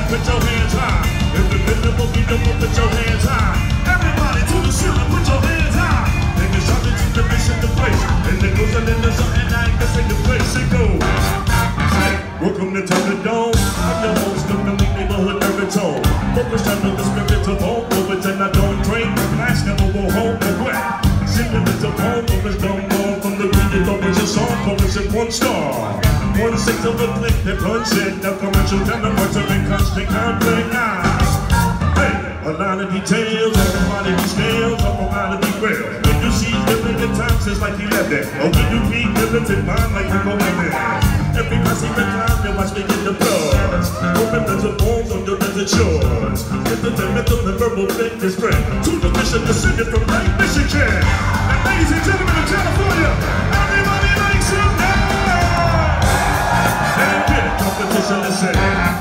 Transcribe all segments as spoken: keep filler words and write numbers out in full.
put your hands high. If you're in the boogie, don't put your hands high. Everybody to the ceiling, put your hands high. And you're shouting to the mission to place. And it goes and then there's something I ain't missing the place. It goes. Hey, welcome to Thunderdome. I'm your host of the neighborhood baritone. Focus on the spirit of home, but then I don't train. The class never go home or wet. Singing it's a poem, but it's done more from the beat. It opens a song, focus at one star. One six of a click that punch it. The commercial tender parts are in constant conflict. Hey, a lot of details, a lot of these scales, a lot of these rails. When you see limited times, it's like he left it. Or when you read limited mind, like we're going there. Every passing the time, you watch me get the buzz. Open the bones on your desert shores. With the mental and verbal fake is spread to the mission descended from Lake Michigan. And ladies and gentlemen of California, everybody makes some noise. And get it, competition is set.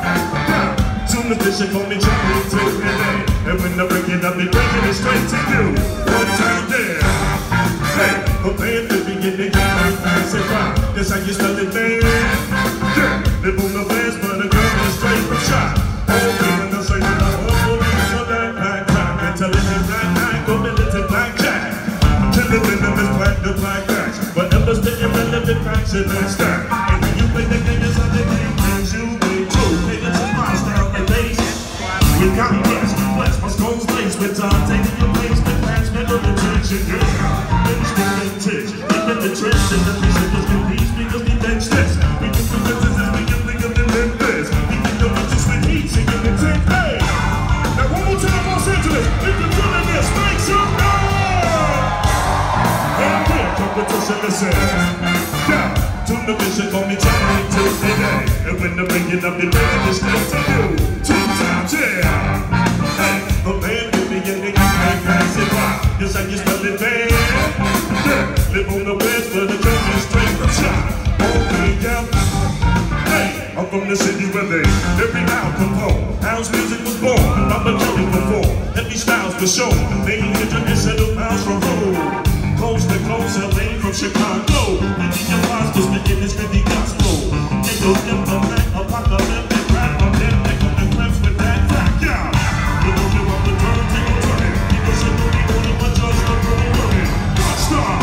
Soon the vision call me Charlie today. And when I break it up, they breaking it straight to you. One time there. Hey, prepare to begin the game. Pass it by. That's how you spell it, man. Yeah, they boom the fast, but the girl is straight from shot. Oh, man, I'm saying, oh, so that black time. And tell it in black night, go militant black jack. Killing in them is black to black backs. Whatever's the irrelevant facts in that stack. And when you play the game, it's on the game. Things you be true. Niggas is my style and lace. You got me blessed, blessed, my skull's laced with time. Taking your place, the class, middle attention, yeah. Vintage, even the trends and the musicians can reach because we make stress. We can do businesses, we can think of them in this. We can do business with heat, singing and take pay. Now one more time, Los Angeles, if you're feeling this, make some noise! And here, competition is set. Now, tune the vision, call me Charlie today. And when the bringing up, you're ready to straight to you. Two times, yeah. Hey, the man will be in the game and pass it by. Yes, I just spell it, man. Live on the west, but the drum is straight from shot. Okay, yeah. Hey, I'm from the city where they every now perform. House music was born, I'm a jury before. Heavy styles were shown. Main engine instead of miles from road. Coast to coast, L A from Chicago. And in your monsters, making this heavy gospel. They go implement, apocalyptic rap. I'm them, they come and clamps with that track, yeah. You know you want the turn, take a turn. People should know me, know but just a girl working. Rockstar.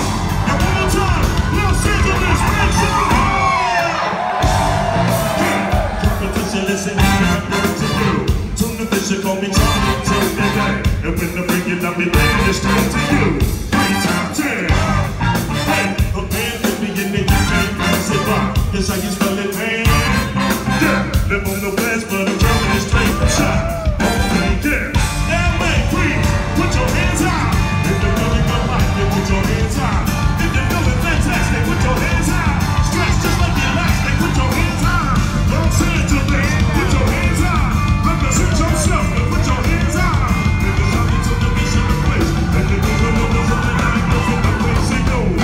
She call me Charlie today. And when the bringing up, it bringing it straight to you. Three times ten. Hey, a man can be in the U K, pass it by. That's how you spell it, man. Yeah, live on the west, but I'm driving it straight from shot. Okay, yeah. L A, please, put your hands high. If you're feeling your life, then put your hands high. If you're feeling fantastic, put your hands high. Stretch just like elastic, put your hands high. Los Angeles, put your hands high. Represent yourself and put your hands high. Niggas out into the mission of place. And the people know the whole thing, I know from the place it goes.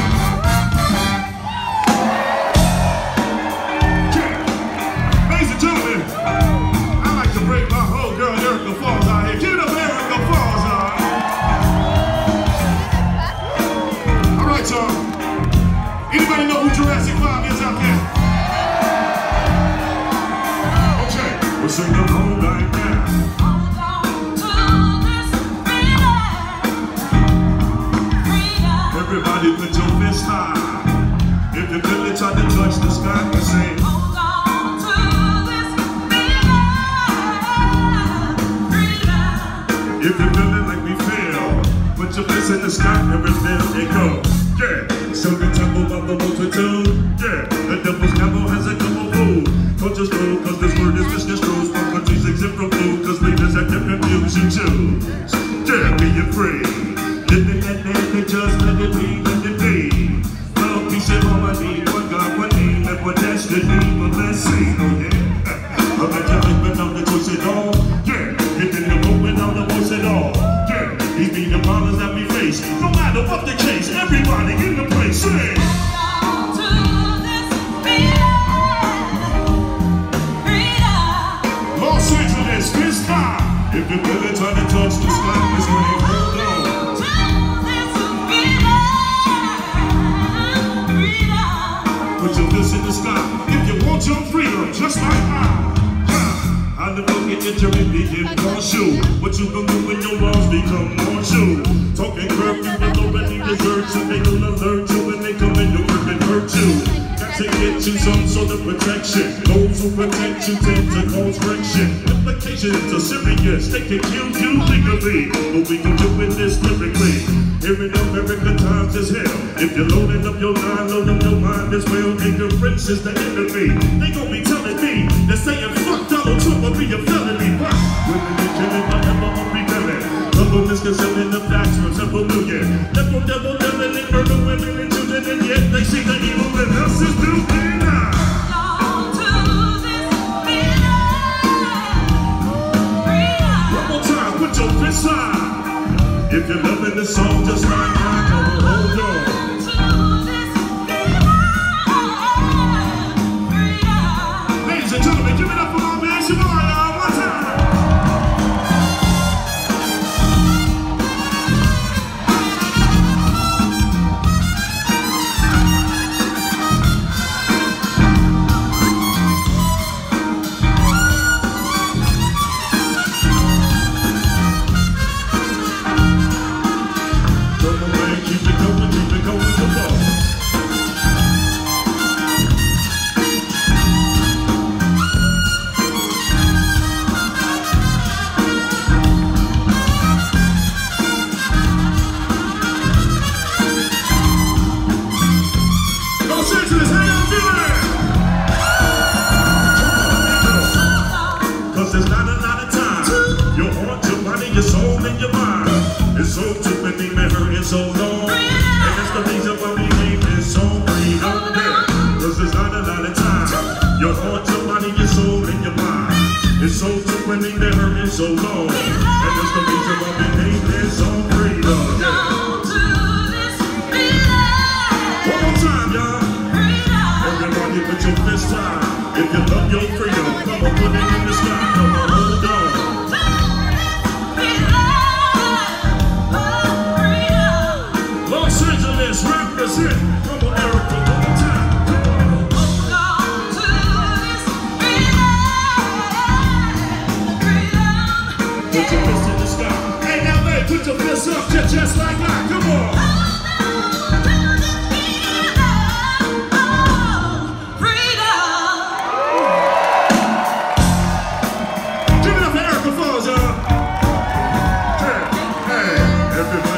Okay. Ladies and gentlemen, I like to break my whole girl Erica Falls out here. Give it up Erica Falls, all right? All right, y'all. Anybody know who Jurassic five is out there? Okay, we'll sing the whole right now. Hold on to this freedom, freedom. Everybody put your fist high. If you feel it, try to touch the sky and say, Hold on to this freedom, freedom. if you feel it like we feel, put your fist in the sky and reveal it go. Yeah, so the temple of the multitude. Yeah, the devil's devil has a couple food. Don't just go, cause this word is misconstrued. From countries exempt from food, cause leaders have different views you choose. Yeah, being free. Living that name, just let it be, let it be. Well, peace and harmony, what God, what name, and what destiny. But let's see, oh yeah. I'm at your husband on the choice at all. Yeah, getting the moment on the voice at all. Yeah, these be the problems that we face. No matter what the case, everybody in the place, sing. Hold on to this freedom, freedom. Los Angeles, fist high. If you feel it, try to touch the sky, it's when you hold on. Put your fist in the sky if you want your freedom, just like I. I Find the book and enter in the impartial. What you gonna do when your laws become martial? Talking curfew but already desert you. They gonna alert you when they come in your work and hurt you. Got to get you some sort of protection. Those who protect you tend to cause friction. Implications are serious, they can kill you legally. But we can do it this lyrically. Here in America, times is hell. If you're loading up your line, load up your mind as well. Ignorance is the enemy. They gon' be telling me, they're saying fuck Donald Trump will be a felony. But women get killing, but never will be killing. Double misconception of facts from simple million. Devil, devil, devil, and murder women and children, and yet they see the evil in us is doing now. One more time, put your fist high. If you're loving the song just like I know, hold on. Ladies and gentlemen, give it up for my man Shamaya one time. There's not a lot of time. Your heart, your body, your soul, and your mind. It's so too many men hurting so long. And that's the reason why we name this song Freedom Day. Cause there's not a lot of time. Your heart, your body, your soul, and your mind. It's so too many men hurting so long. And that's the reason why we name this song Freedom Day. One more time, y'all. Everybody put your fist high. If you love your freedom, come on, put it in the sky. Come on, hold on. Los Angeles represent.